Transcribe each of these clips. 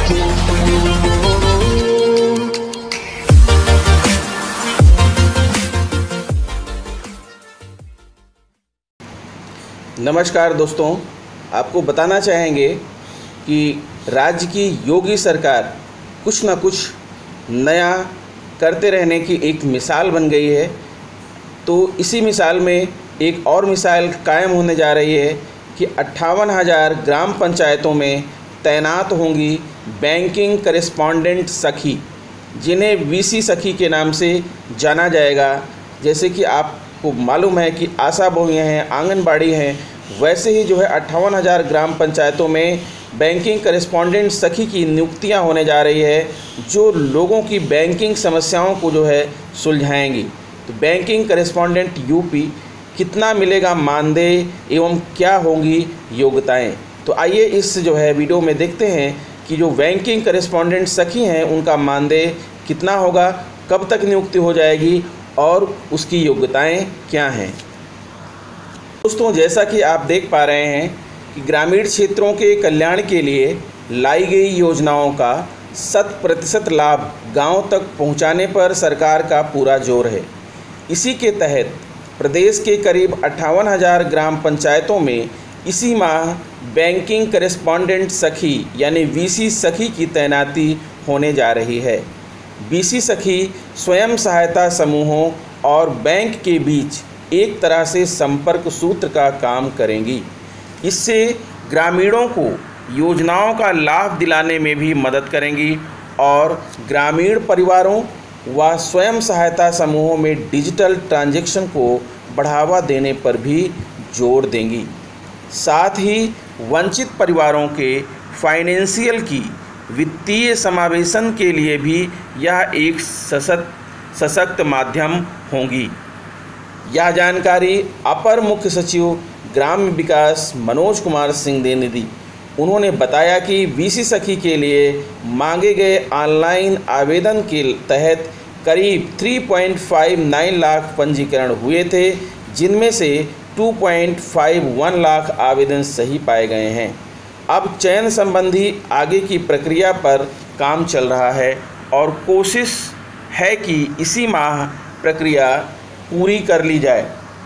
नमस्कार दोस्तों, आपको बताना चाहेंगे कि राज्य की योगी सरकार कुछ ना कुछ नया करते रहने की एक मिसाल बन गई है। तो इसी मिसाल में एक और मिसाल कायम होने जा रही है कि 58,000 ग्राम पंचायतों में तैनात होंगी बैंकिंग करेस्पॉन्डेंट सखी, जिन्हें वीसी सखी के नाम से जाना जाएगा। जैसे कि आपको मालूम है कि आशा बहुएँ हैं, आंगनबाड़ी हैं, वैसे ही जो है 58,000 ग्राम पंचायतों में बैंकिंग करेस्पॉन्डेंट सखी की नियुक्तियां होने जा रही है, जो लोगों की बैंकिंग समस्याओं को जो है सुलझाएंगी। तो बैंकिंग करेस्पॉन्डेंट यूपी कितना मिलेगा मानदेय एवं क्या होंगी योग्यताएं। तो आइए इस जो है वीडियो में देखते हैं कि जो बैंकिंग करेस्पॉन्डेंट सखी हैं उनका मानदेय कितना होगा, कब तक नियुक्ति हो जाएगी और उसकी योग्यताएं क्या हैं। दोस्तों, जैसा कि आप देख पा रहे हैं कि ग्रामीण क्षेत्रों के कल्याण के लिए लाई गई योजनाओं का 100% लाभ गांव तक पहुंचाने पर सरकार का पूरा जोर है। इसी के तहत प्रदेश के करीब 58,000 ग्राम पंचायतों में इसी माह बैंकिंग करेस्पॉन्डेंट सखी यानी वीसी सखी की तैनाती होने जा रही है। वीसी सखी स्वयं सहायता समूहों और बैंक के बीच एक तरह से संपर्क सूत्र का काम करेंगी। इससे ग्रामीणों को योजनाओं का लाभ दिलाने में भी मदद करेंगी और ग्रामीण परिवारों व स्वयं सहायता समूहों में डिजिटल ट्रांजैक्शन को बढ़ावा देने पर भी जोर देंगी। साथ ही वंचित परिवारों के फाइनेंशियल की वित्तीय समावेशन के लिए भी यह एक सशक्त माध्यम होंगी। यह जानकारी अपर मुख्य सचिव ग्राम्य विकास मनोज कुमार सिंह ने दी। उन्होंने बताया कि वीसी सखी के लिए मांगे गए ऑनलाइन आवेदन के तहत करीब 3.59 लाख पंजीकरण हुए थे, जिनमें से 2.51 लाख आवेदन सही पाए गए हैं। अब चयन संबंधी आगे की प्रक्रिया पर काम चल रहा है और कोशिश है कि इसी माह प्रक्रिया पूरी कर ली जाए।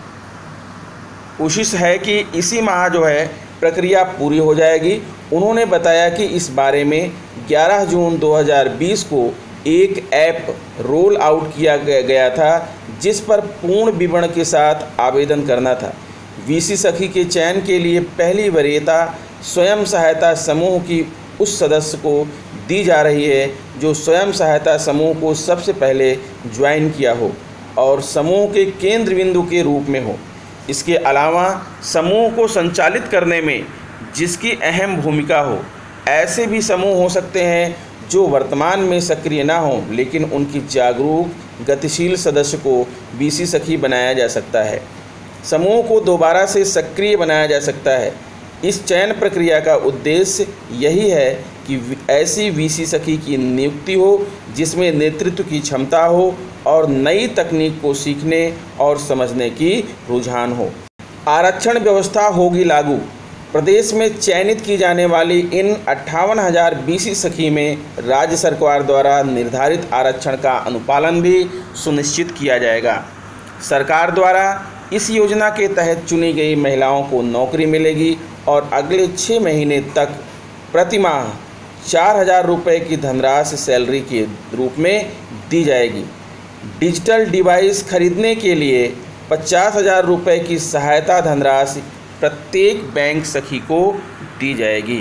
कोशिश है कि इसी माह जो है प्रक्रिया पूरी हो जाएगी। उन्होंने बताया कि इस बारे में 11 जून 2020 को एक ऐप रोल आउट किया गया था, जिस पर पूर्ण विवरण के साथ आवेदन करना था। वीसी सखी के चयन के लिए पहली वरीयता स्वयं सहायता समूह की उस सदस्य को दी जा रही है जो स्वयं सहायता समूह को सबसे पहले ज्वाइन किया हो और समूह के केंद्र बिंदु के रूप में हो। इसके अलावा समूह को संचालित करने में जिसकी अहम भूमिका हो। ऐसे भी समूह हो सकते हैं जो वर्तमान में सक्रिय ना हों, लेकिन उनकी जागरूक गतिशील सदस्य को वीसी सखी बनाया जा सकता है। समूह को दोबारा से सक्रिय बनाया जा सकता है। इस चयन प्रक्रिया का उद्देश्य यही है कि ऐसी वीसी सखी की नियुक्ति हो जिसमें नेतृत्व की क्षमता हो और नई तकनीक को सीखने और समझने की रुझान हो। आरक्षण व्यवस्था होगी लागू। प्रदेश में चयनित की जाने वाली इन 58,000 वीसी सखी में राज्य सरकार द्वारा निर्धारित आरक्षण का अनुपालन भी सुनिश्चित किया जाएगा। सरकार द्वारा इस योजना के तहत चुनी गई महिलाओं को नौकरी मिलेगी और अगले 6 महीने तक प्रतिमाह 4,000 रुपये की धनराशि सैलरी के रूप में दी जाएगी। डिजिटल डिवाइस खरीदने के लिए 50,000 रुपये की सहायता धनराशि प्रत्येक बैंक सखी को दी जाएगी।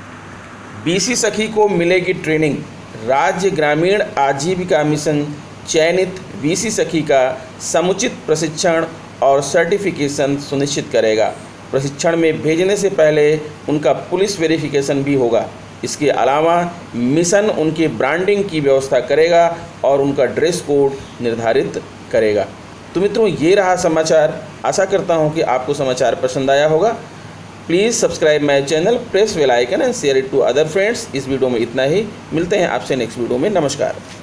बीसी सखी को मिलेगी ट्रेनिंग। राज्य ग्रामीण आजीविका मिशन चयनित बीसी सखी का समुचित प्रशिक्षण और सर्टिफिकेशन सुनिश्चित करेगा। प्रशिक्षण में भेजने से पहले उनका पुलिस वेरिफिकेशन भी होगा। इसके अलावा मिशन उनकी ब्रांडिंग की व्यवस्था करेगा और उनका ड्रेस कोड निर्धारित करेगा। तो मित्रों, ये रहा समाचार। आशा करता हूँ कि आपको समाचार पसंद आया होगा। Please subscribe my channel, press bell icon and share it to other friends. इस वीडियो में इतना ही। मिलते हैं आपसे नेक्स्ट वीडियो में। नमस्कार।